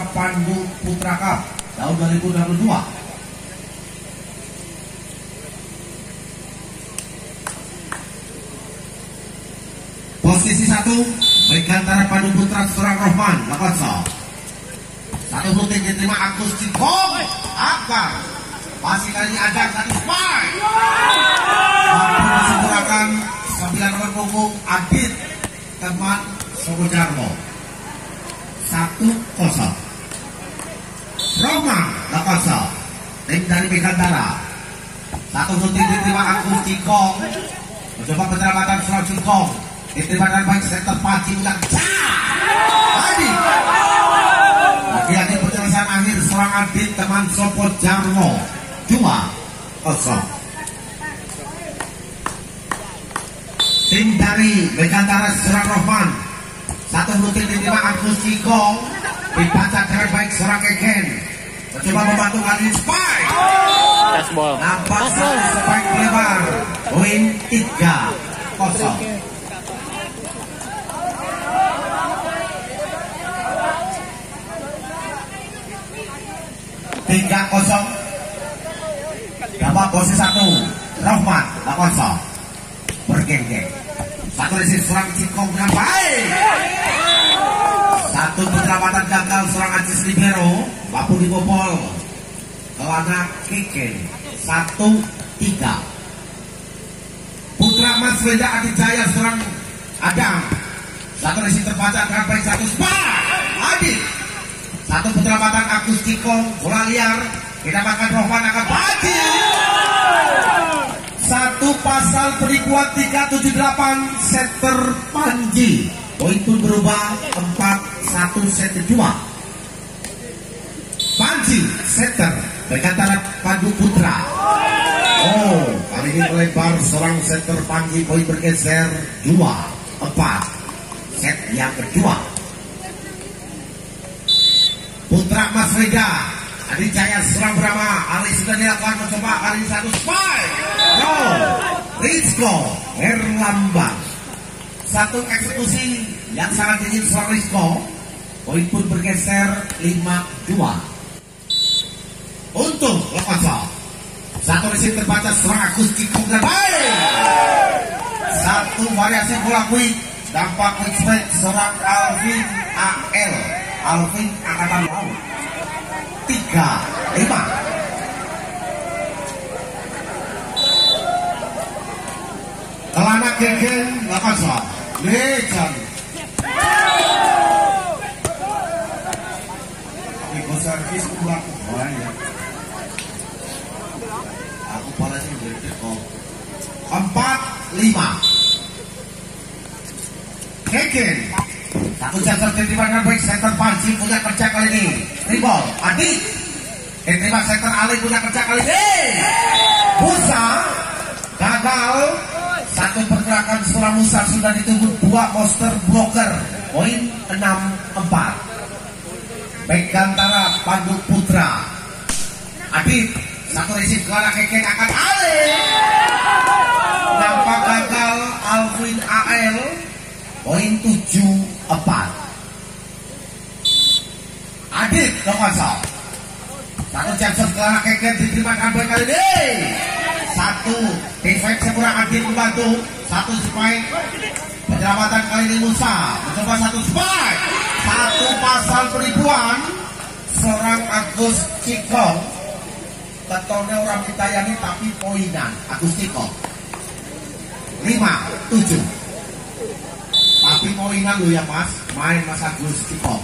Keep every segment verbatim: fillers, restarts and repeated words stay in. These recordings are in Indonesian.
Pandu Putra Cup tahun dua ribu dua puluh dua. Posisi satu Megantara Pandu Putra Surang Rohman Lakonso. Satu rutin diterima Agus Cingkong Akbar. Masih kali ada satu spike. Mampu disempurnakan sembilan nomor punggung Adit teman Sogo Jarmo. Satu kosong. Rohman Lakonso. Tim dari Megantara. Satu rutin diterima Agus Cingkong. Mencoba penyelamatan Surang Cingkong. Diterima baik center Panji ulang Adi. Lagi-lagi penyelesaian akhir seorang Adit teman Sopo Jarmo. Dua kosong. Tim dari Megantara Surang Rohman. Satu rutin diterima Agus Cingkong. Dibaca dengan baik seorang Keken. Mencoba membantu kali spike. Nampak satu spike lebar. Poin tiga kosong. Tiga kosong. Dapat posisi satu Rohman Lakonso bergeng-geng. Satu resip Surang Cingkong dengan baik. Satu penyelamatan gagal Surang Aziz Libero. Mampu dibobol Kelana Keken. Satu tiga. Putra Mas Weda Adijaya Surang Adam. Satu resip terbaca dengan baik. Satu spike Adit. Satu penyelamatan Agus Cingkong. Bola liar didapatkan Rohman akan Panji. Satu pasal penipuan tiga tujuh delapan setter Panji. Poin pun berubah empat satu set kedua. Panji setter Megantara Pandu Putra. Oh, kali ini melebar seorang setter Panji. Poin bergeser dua empat set yang kedua. Putra Mas Weda Adijaya Surang Brahma. Ali sudah dilakukan mencoba kali ini satu spike. No, Rizko Herlambang. Satu eksekusi yang sangat dingin seorang Rizko. Poin pun bergeser lima dua. Untuk Lakonso. Satu resip terbaca seorang Agus Cingkong dan baik. Satu variasi bola quick. Dampak quick strike seorang Alvin A L. Alvin Angkatan Laut. Tiga lima. Kelana Gegen Lakonso. Legend. Ibu servis pulang ya. Aku pada sih berdekat. Empat lima. Gegen. Satu jatuh diterima baik center Panji punya kerja kali ini. Ribol Adit. Diterima center Ali punya kerja kali ini. Musa gagal. Satu pergerakan Surang Musa sudah ditunggu dua poster blocker. Poin enam empat. Megantara Pandu Putra. Adit. Satu resip Kelana Keken akan Ali. Nampak gagal Alvin A L. Poin tujuh empat. Adit Lakonso. Satu jam Kelana Keken diterima baik kali ini. Satu defense kurang Adit membantu. Satu spike. Penyelamatan kali ini Musa. Mencoba satu spike. Satu pasal penipuan seorang Agus Cingkong. Ketonnya orang ditayani tapi poinan Agus Cingkong. Lima tujuh. Tapi poinan lo ya mas. Main Mas Agus Cingkong.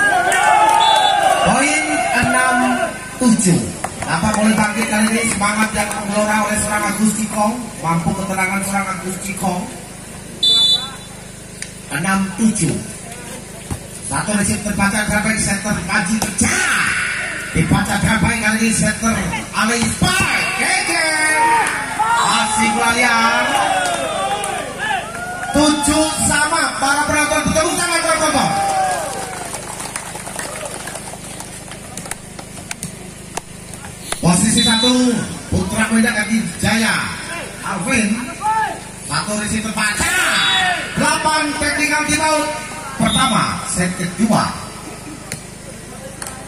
Poin enam tujuh. Apa boleh bangkit kali ini semangat yang menggelora oleh seorang Agus Cingkong. Mampu ketenangan seorang Agus Cingkong. Enam tujuh. Satu resip terbaca sampai center Panji pecah. Dibaca dengan baik kali ini center Ali spike. Keke masih berlayar. Tujuh sama. Para penonton bertemu tangan penonton. Posisi satu Putra Weda Adijaya Alvin. Satu resip terbaca. Delapan teknikal timeout pertama set kedua.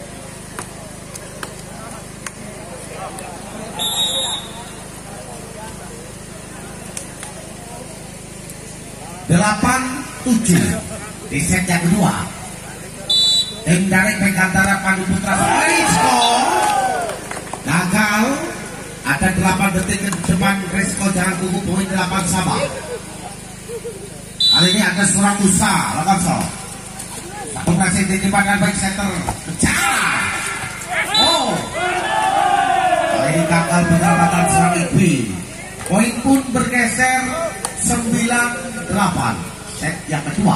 delapan tujuh di set yang kedua. Tim dari Megantara Pandu Putra skor gagal. Ada delapan detik ke depan, Risco jangan tunggu, poin delapan sama. Kali ini ada seorang usaha Lakonso. Satu masih ditempatkan baik center pecah. Oh, kali ini gagal penyelamatan seorang Ibi. Poin pun bergeser sembilan delapan. Set yang kedua.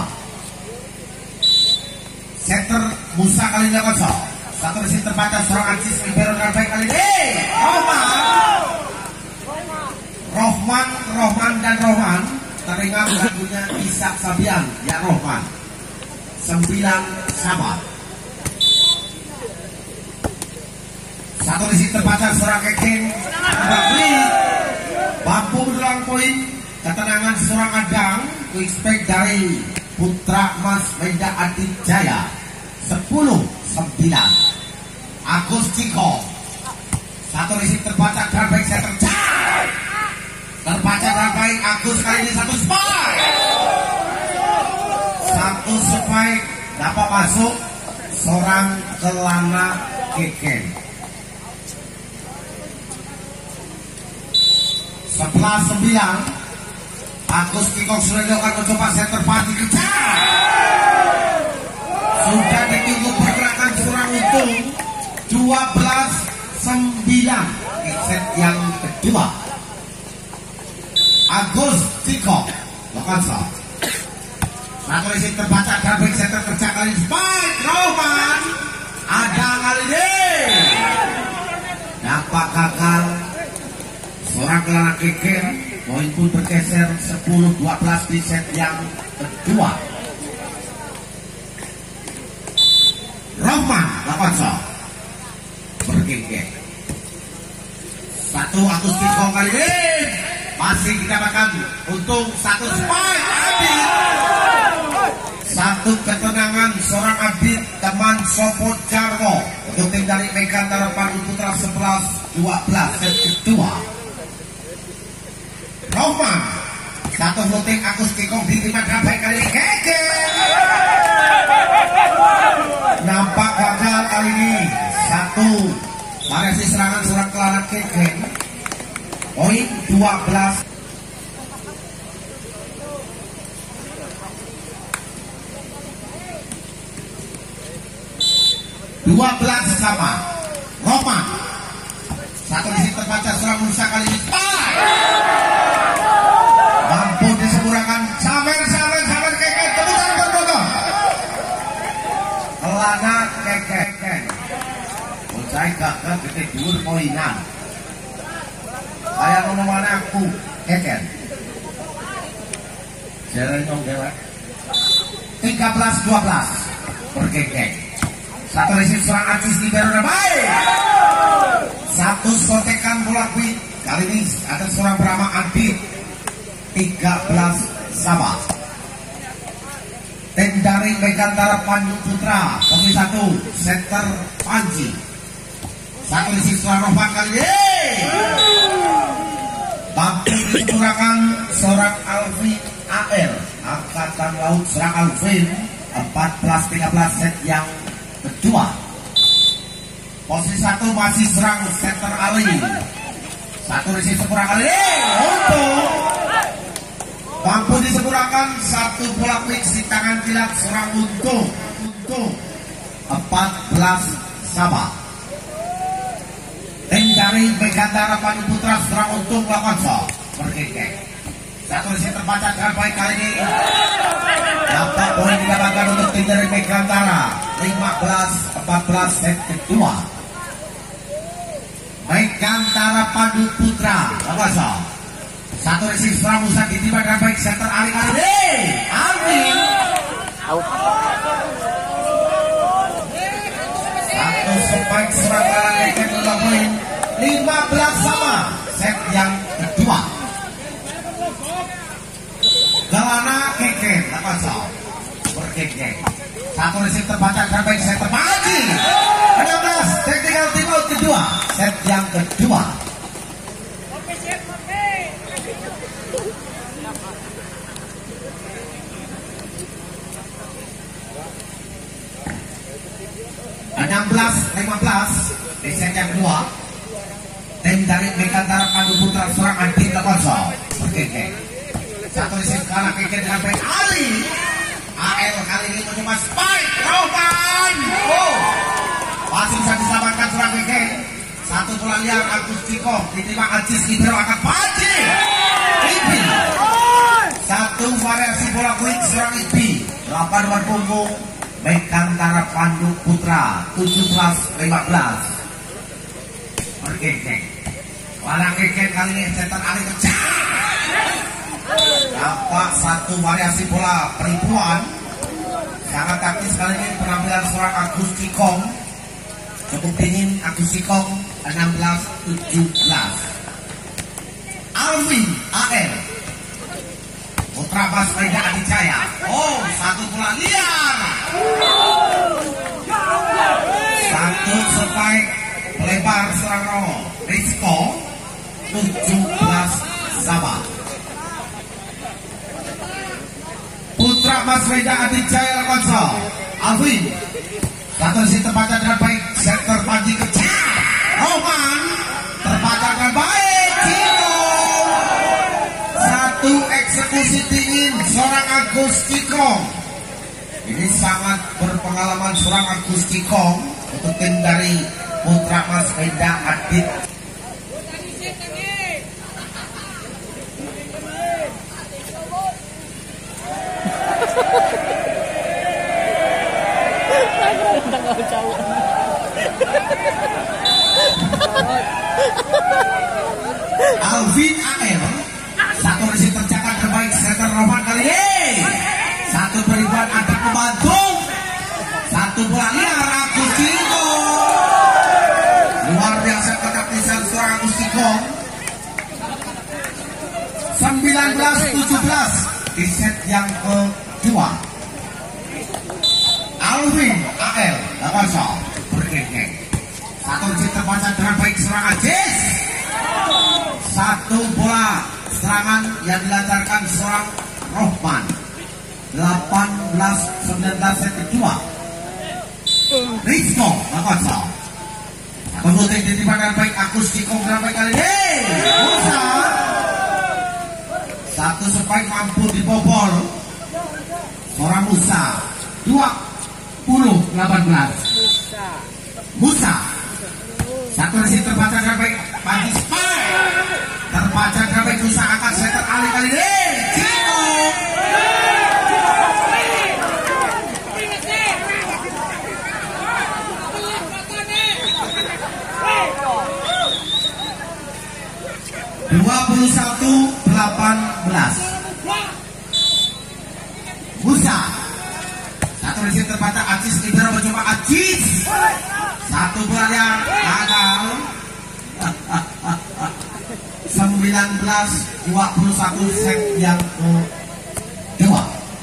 Center Musa kali ini Lakonso. Satu mesin terbaca seorang Aziz Ibero dengan baik kali ini. Rohman, Rohman, Rohman dan Rohman. Teringat lagunya Isak Sabian, ya Rohman. Sembilan sama. Satu mesin terbaca seorang Keking. Kembali. Mampu mendulang poin. Ketenangan seorang Adang. Expect dari Putra Mas Menda Adijaya. Sepuluh sembilan. Agus Ciko. Satu risik terbaca dan baik saya tercah. Terbaca dan baik Agus kali ini satu spike. Satu spike dapat masuk seorang Kelana Keken. Sebelas sembilan. Agus Ciko sudah dilakukan mencoba center pagi kecah. Sudah ditunggu pergerakan seorang itu. Dua belas sembilan di set yang kedua. Agus Ciko Lakonso. Satu risik terbaca dan baik center kerja kali ini spike Roman. Ada kali ini dapat gagal seorang Kelana Keker. Poin pun bergeser sepuluh dua belas di set yang kedua. Roman Lakonso bergeger. Satu Agus Ciko kali ini masih didapatkan untung satu spike Abid. Satu ketenangan seorang Abid teman Sopo Jarwo untuk tim dari Megantara Pandu Putra sebelas dua belas set kedua. Roman satu floating Agus Ciko diterima dengan baik kali ini Keke. Nampak gagal kali ini. Satu variasi serangan seorang Kelana Keke. Poin dua belas. dua belas sama. Roman satu di situ terbaca seorang Musa kali ini spike. Mampu disempurnakan. Sabar, sabar, sabar Keke. Tepuk tangan berbodoh. Kelana Keke. Saya gagal gede dur poinan. Saya ngomong mana aku Keke. Jalan dong dewa. tiga belas dua belas berkeke. Satu resip serang Aziz di baru baik. Satu sotekan bola quick. Kali ini ada seorang bernama Adit. tiga belas sama. Tim dari Megantara Pandu Putra. Komisi satu center Panji. Satu di sisi seorang Rohman kali ini. Mampu digunakan seorang Alvin A L. Angkatan Laut serang Alvin. empat belas tiga belas set yang kedua. Posisi satu masih serang center Ali. Satu di sisi kurang kali ini. Untuk mampu disempurnakan satu bola quick si tangan kilat seorang Untung. Untung empat belas sama. Tim dari Megantara Pandu Putra serang Untung Lakonso berkeke. Satu di sini terbaca dengan baik kali ini. Dapat poin didapatkan untuk tim dari Megantara. lima belas empat belas set kedua. Megantara Pandu Putra Lakonso. Satu di sini serang Musa ditiba dengan baik center Ali kali ini. Alvin. Satu spike serang kali kedua poin. lima belas sama set yang kedua. Kelana Keke Lakonso berkeke. Satu resip terbaca dengan baik set terbagi. enam belas technical team out kedua set yang kedua. lima belas di set yang kedua. Tim dari Megantara Pandu Putra serangan tim kosong. Oke, satu di set kalah keke dengan baik Ali. A L kali ini mencoba spike. Roman. Oh, masih bisa diselamatkan serang keke. Satu bola liar Agus Ciko diterima Ajis Ibro akan Paji. Ibi. Satu variasi bola quick serang Ibi. delapan dua punggung. Megantara Pandu Putra tujuh belas lima belas. Oke, Walang keke kali ini setan Ali kejar. Dapat satu variasi bola penipuan. Sangat taktis kali ini penampilan seorang Agus Cikong. Cukup dingin Agus Cikong enam belas tujuh belas. Alvin A L Putra Bas Reda Adicaya. Oh, satu bola liar. Satu spike lebar serang Romo. Rizko tujuh belas Sabah. Putra Mas Reda Adicaya kosong. Alvin satu di tempatnya dengan baik. Sektor Panji kejar. Roman terbaca dengan baik. Ciko satu eksekusi dingin seorang Agus Cikong. Ini sangat berpengalaman seorang Agus Cikong untuk tim dari Putra Mas Reda Adit. Alvin A L satu resi tercatat terbaik setter Roman kali ini. Satu peribuan ada pembantu. Satu bola liar Agus Ciko. Luar biasa ketaktisan seorang Agus Ciko. sembilan belas tujuh belas di set yang kedua. Alvin A L kosong berkengkeng. Satu resi terbaca dengan baik serang Ajis. Satu bola serangan yang dilancarkan seorang Rohman. Delapan belas sembilan belas set kedua. Rizko kosong. Pemutih dititipan dengan baik Agus Cikong dengan baik kali ini. Musa. Satu spike mampu dibobol seorang Musa. Dua puluh delapan belas. Musa. Satu resi terbaca dengan baik Panji spike. Terbaca dengan baik Musa akan setter Ali kali ini. Ciko. dua puluh satu delapan belas. Musa. Satu resi terbaca Ajis Ibro mencoba Ajis. Satu bola yang gagal. sembilan belas dua puluh satu set yang kedua.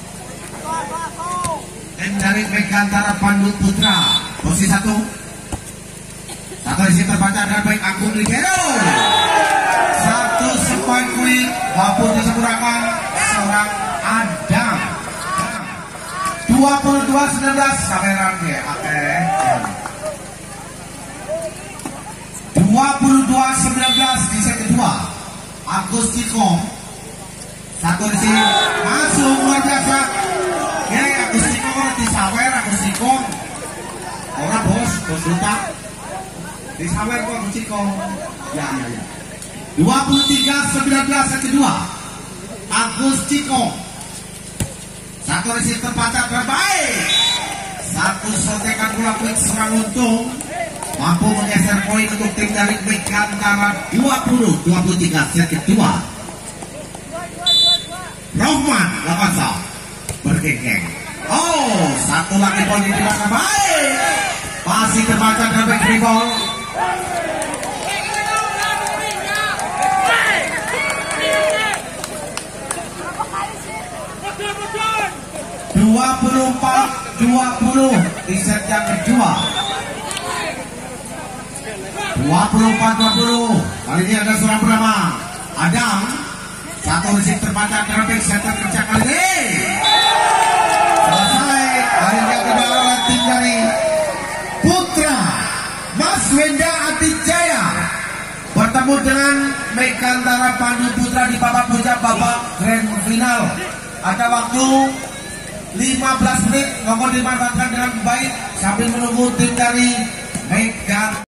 Dan dari Megantara Pandu Putra posisi satu. Satu resi terbaca dengan baik Agung Libero. Satu spike quick mampu disempurnakan seorang Adam. dua puluh dua sembilan belas kameran ya. Oke. dua puluh dua sembilan belas di set kedua. Agus Cikong. Satu di sini masuk luar biasa. Ya Agus Cikong disawer Agus Cikong. Orang bos, bos lupa. Disawer kok Agus Cikong. Ya ya ya. dua puluh tiga sembilan belas set kedua. Agus Cikong. Satu resi terbaca terbaik. Satu sotekan bola quick serang untung. Mampu menggeser poin untuk tim dari Megantara. Dua puluh dua puluh tiga set kedua. Rohman Lapansa bergengeng. Oh, satu lagi poin yang tidak baik. Masih terbaca dengan baik rebound. dua puluh empat dua puluh di set yang kedua. dua puluh empat dua puluh. Kali ini ada seorang bernama Adam. Satu resip terbaca traffic center kerja kali ini. Selesai. Hari yang kedua oleh tim dari Putra dengan Megantara Pandu Putra di babak puncak babak grand final. Ada waktu lima belas menit, nomor dimanfaatkan dengan baik sambil menunggu tim dari Megantara.